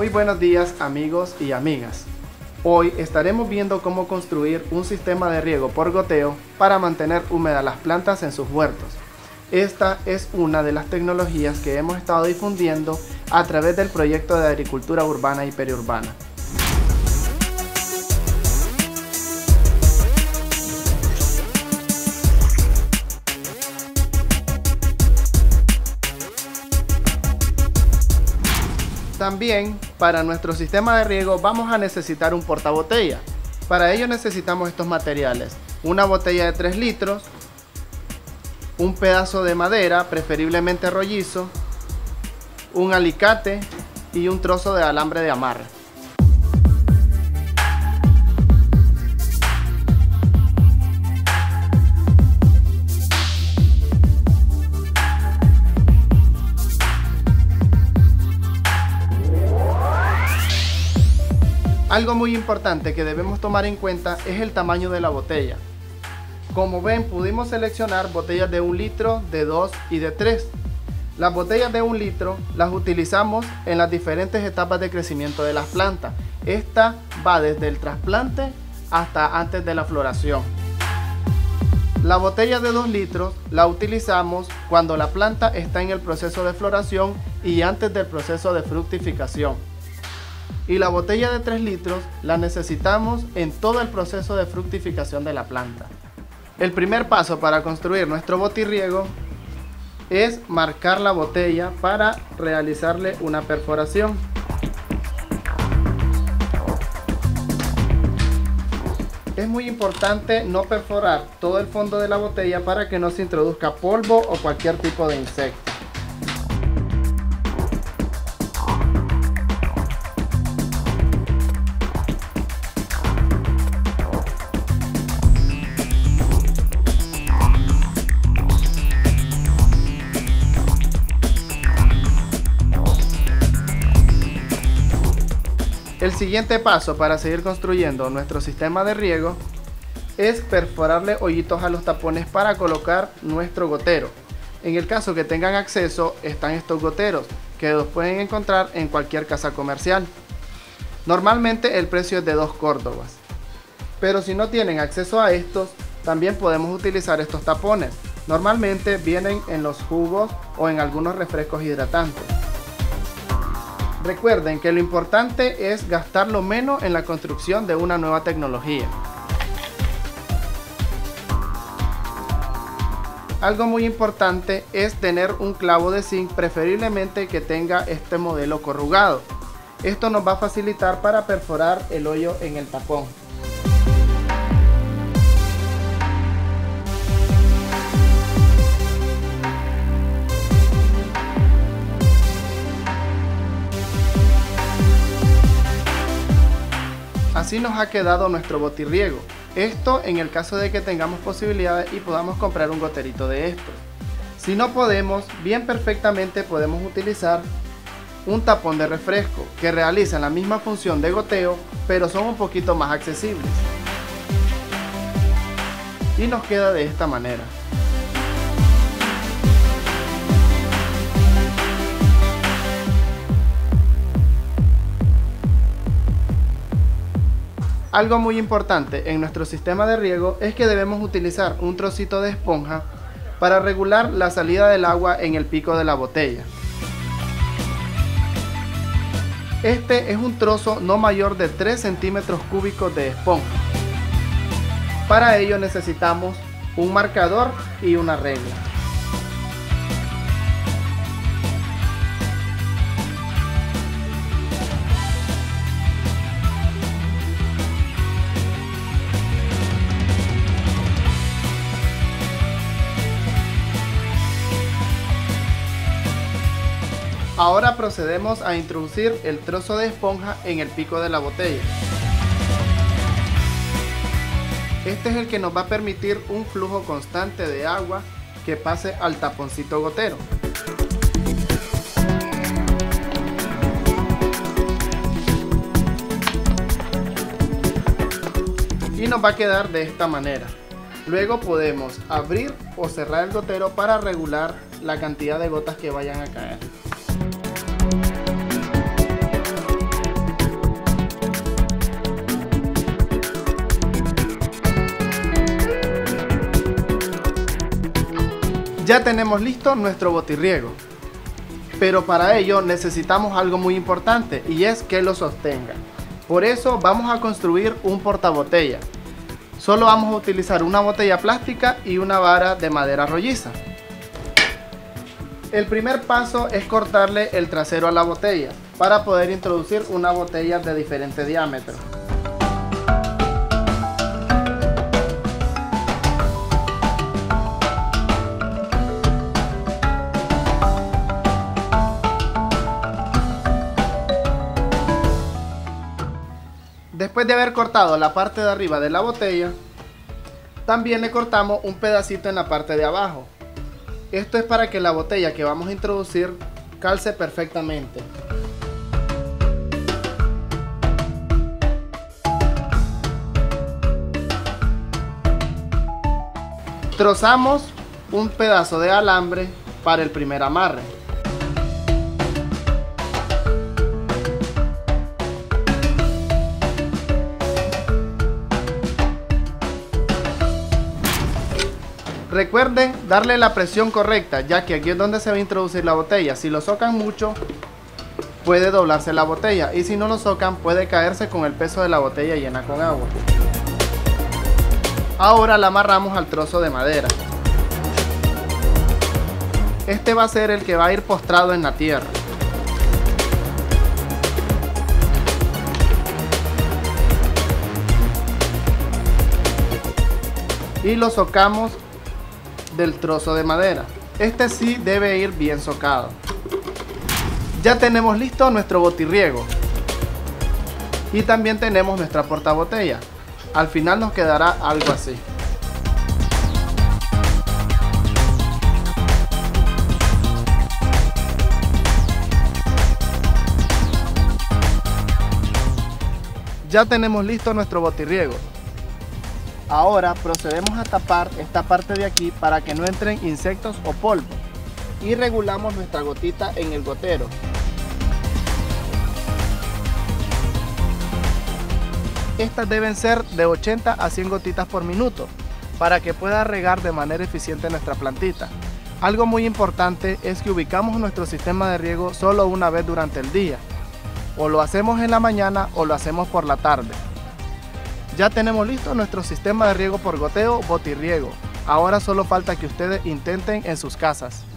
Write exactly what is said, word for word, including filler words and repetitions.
Muy buenos días amigos y amigas. Hoy estaremos viendo cómo construir un sistema de riego por goteo para mantener húmedas las plantas en sus huertos. Esta es una de las tecnologías que hemos estado difundiendo a través del proyecto de agricultura urbana y periurbana. También para nuestro sistema de riego vamos a necesitar un portabotella. Para ello necesitamos estos materiales: una botella de tres litros, un pedazo de madera, preferiblemente rollizo, un alicate y un trozo de alambre de amarre. Algo muy importante que debemos tomar en cuenta es el tamaño de la botella. Como ven, pudimos seleccionar botellas de un litro, de dos y de tres. Las botellas de un litro las utilizamos en las diferentes etapas de crecimiento de las plantas. Esta va desde el trasplante hasta antes de la floración. La botella de dos litros la utilizamos cuando la planta está en el proceso de floración y antes del proceso de fructificación. Y la botella de tres litros la necesitamos en todo el proceso de fructificación de la planta. El primer paso para construir nuestro botirriego es marcar la botella para realizarle una perforación. Es muy importante no perforar todo el fondo de la botella para que no se introduzca polvo o cualquier tipo de insecto. El siguiente paso para seguir construyendo nuestro sistema de riego es perforarle hoyitos a los tapones para colocar nuestro gotero. En el caso que tengan acceso, están estos goteros que los pueden encontrar en cualquier casa comercial. Normalmente el precio es de dos córdobas, pero si no tienen acceso a estos, también podemos utilizar estos tapones. Normalmente vienen en los jugos o en algunos refrescos hidratantes. Recuerden que lo importante es gastar lo menos en la construcción de una nueva tecnología. Algo muy importante es tener un clavo de zinc, preferiblemente que tenga este modelo corrugado. Esto nos va a facilitar para perforar el hoyo en el tapón. Así nos ha quedado nuestro botirriego. Esto en el caso de que tengamos posibilidades y podamos comprar un goterito de estos. Si no podemos, bien perfectamente podemos utilizar un tapón de refresco que realizan la misma función de goteo, pero son un poquito más accesibles. Y nos queda de esta manera. Algo muy importante en nuestro sistema de riego es que debemos utilizar un trocito de esponja para regular la salida del agua en el pico de la botella. Este es un trozo no mayor de tres centímetros cúbicos de esponja. Para ello necesitamos un marcador y una regla. Ahora procedemos a introducir el trozo de esponja en el pico de la botella. Este es el que nos va a permitir un flujo constante de agua que pase al taponcito gotero. Y nos va a quedar de esta manera. Luego podemos abrir o cerrar el gotero para regular la cantidad de gotas que vayan a caer. Ya tenemos listo nuestro botirriego, pero para ello necesitamos algo muy importante y es que lo sostenga. Por eso vamos a construir un portabotella. Solo vamos a utilizar una botella plástica y una vara de madera rolliza. El primer paso es cortarle el trasero a la botella para poder introducir una botella de diferente diámetro. Después de haber cortado la parte de arriba de la botella, también le cortamos un pedacito en la parte de abajo. Esto es para que la botella que vamos a introducir calce perfectamente. Trozamos un pedazo de alambre para el primer amarre. Recuerden darle la presión correcta, ya que aquí es donde se va a introducir la botella. Si lo socan mucho, puede doblarse la botella, y si no lo socan, puede caerse con el peso de la botella llena con agua. Ahora la amarramos al trozo de madera. Este va a ser el que va a ir postrado en la tierra. Y lo socamos del trozo de madera. Este sí debe ir bien socado. Ya tenemos listo nuestro botirriego y también tenemos nuestra portabotella. Al final nos quedará algo así. Ya tenemos listo nuestro botirriego. Ahora procedemos a tapar esta parte de aquí para que no entren insectos o polvo, y regulamos nuestra gotita en el gotero. Estas deben ser de ochenta a cien gotitas por minuto para que pueda regar de manera eficiente nuestra plantita. Algo muy importante es que ubicamos nuestro sistema de riego solo una vez durante el día. O lo hacemos en la mañana o lo hacemos por la tarde. Ya tenemos listo nuestro sistema de riego por goteo botirriego. Ahora solo falta que ustedes intenten en sus casas.